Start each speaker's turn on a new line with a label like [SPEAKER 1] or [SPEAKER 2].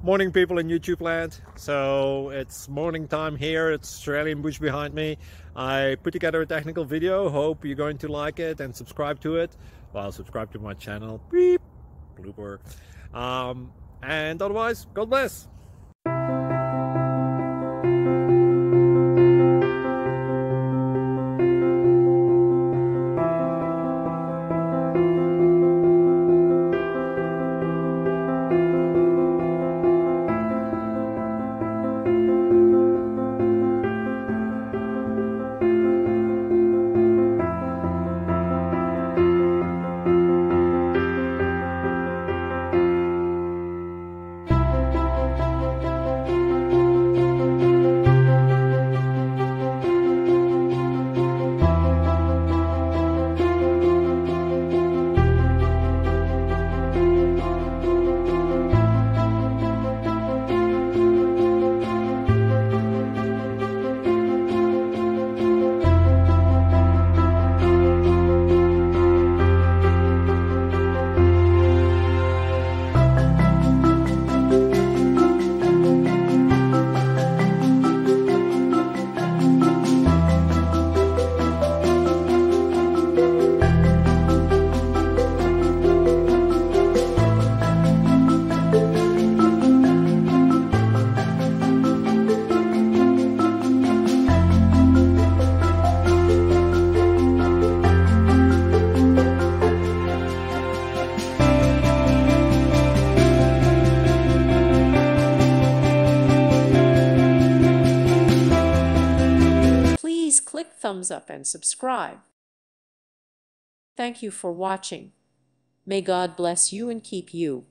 [SPEAKER 1] Morning, people in YouTube land. So it's morning time here. It's Australian bush behind me. I put together a technical video. Hope you're going to like it and subscribe to it. Well, subscribe to my channel. Beep. Blooper. And otherwise, God bless.
[SPEAKER 2] Please click thumbs up and subscribe. Thank you for watching. May God bless you and keep you.